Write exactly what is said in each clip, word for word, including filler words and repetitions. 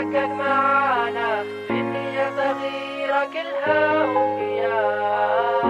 تتحقق معانا في دنيا صغيرة كلها أمنيات.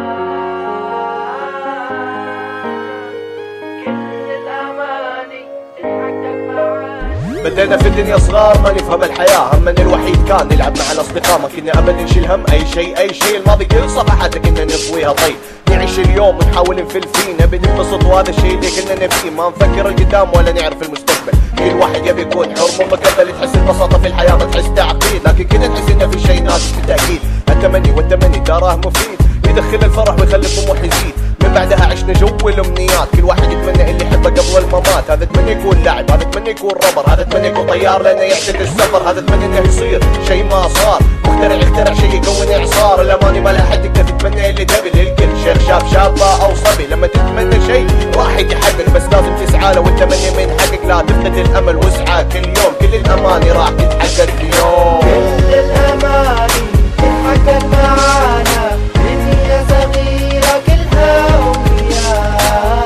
كل الأماني تتحقق معانا. بدينا في الدنيا صغار ما نفهم الحياة، همنا الوحيد كان نلعب مع الأصدقاء، ما كنا أبدا نشيل هم أي شيء أي شيء، الماضي كل صفحاته كنا نطويها طيب، نعيش اليوم ونحاول نفل فيه، نبي ننبسط وهذا الشيء اللي كنا نبيه، ما نفكر القدام ولا نعرف المستقبل، كل واحد يبي يكون حر مو مقبل، تحس البساطة في الحياة ما تحس تعقيد، لكن كنا نحس إنه في شيء ناقص بالتأكيد، التمني والتمني تراه مفيد، يدخل الفرح ويخلي الطموح يزيد، من بعدها عشنا جو الامنيات، كل واحد يتمنى اللي يحبه قبل الممات، هذا اتمنى يكون لاعب، هذا اتمنى يكون رابر، هذا اتمنى يكون طيار لانه يحتاج السفر، هذا اتمنى انه يصير شيء ما صار، مخترع يخترع شيء يكون اعصار، الاماني ما لها حد تقدر تتمنى اللي تبي، للكل شيخ شاب شابه او صبي، لما تتمنى شيء راح يتحقق بس لازم تسعى له، والتمني ما ينحقق لا تفقد الامل واسعى كل يوم، كل الاماني راح تتحقق اليوم. كل الاماني تتحقق معانا في دنيا صغيرة كلها أمنيات.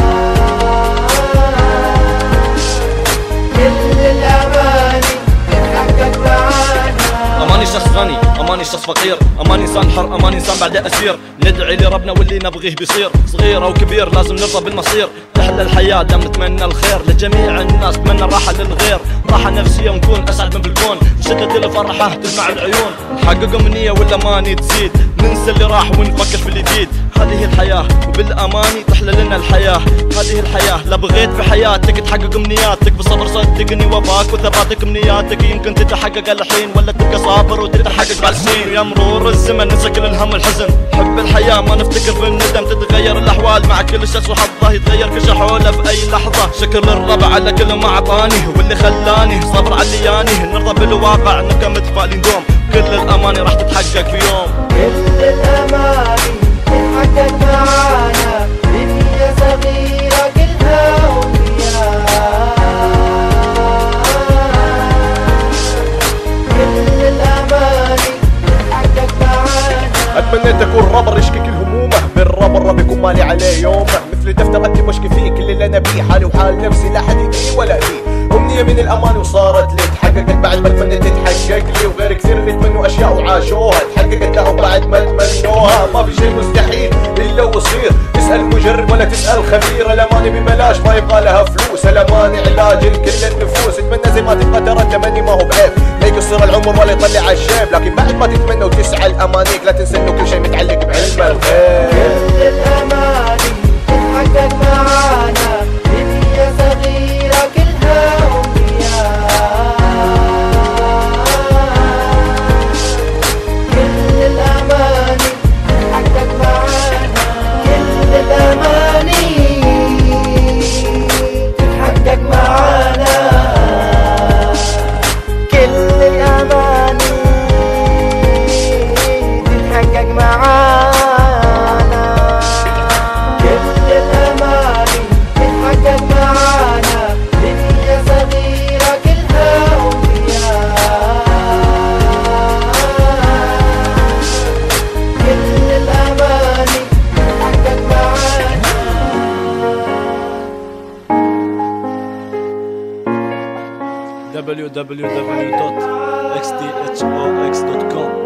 كل الأماني تتحقق معانا. أماني شخص غني، أماني شخص فقير، أماني إنسان حر، أماني إنسان بعد أسير، ندعي لربنا واللي نبغيه بيصير، صغير أو كبير لازم نرضى بالمصير، تحلى الحياة دام نتمنى الخير لجميع الناس، نتمنى الراحة للغير، راحة نفسية ونكون أسعد من بالكون، شدة الفرحة تلمع العيون، نحقق أمنية والأماني تزيد، ننسى اللي راح ونفكر في الجديد، هذه الحياة وبالأماني تحلى لنا الحياة، هذه الحياة لا بغيت في حياتك تحقق أمنياتك، بصبر صدقني وفاك وثباتك أمنياتك، يمكن تتحقق الحين ولا تبقى صابر وتتحقق بعد سنين، يا مرور الزمن ننسى كل الهم والحزن، حب الحياة ما نفتكر في الندم، تتغير الأحوال مع كل شخص وحظه، يتغير كل شحوله في أي لحظة، شكر للربع على كل ما أعطاني واللي خلاني صبر علياني، نرضى بالواقع نبقى متفائلين دوم، كل الأماني راح تتحقق في يوم. كل الأماني تتحقق معانا في دنيا صغيرة كلها أمنيات. كل الأماني تتحقق معانا. اتمنى تكون رابر يشكي كل همومه، بالرابر رب يكون مالي عليه يومه، مثل دفتر اكتب واشكي فيه كل اللي انا بيه، حالي وحال نفسي لا حد يدري ولا فيه، امنيه من الاماني وصارت لي تحققت بعد ما اتمنى تتحقق لي، وغير كثير اللي تمنوا اشياء وعاشوها تحققت لهم بعد ما تمنوها، ما في شيء مستحيل الا ويصير، تسال مجرب ولا تسال خبير، الاماني ببلاش ما يبغى لها فلوس، الاماني علاج لكل النفوس، اتمنى زي ما تبغى ترى التمني ما هو بعيب، لا يقصر العمر ولا يطلع على الشيب، لكن بعد ما تتمنى وتسعى لامانيك لا تنسى انه كل شيء متعلق بعلم الغيب. كل الأماني تتحقق معانا في دنيا صغيرة كلها أمنيات. كل الأماني تتحقق معانا. كل الأماني تتحقق معانا. كل الأماني تتحقق معانا. w w w dot x t h o x dot com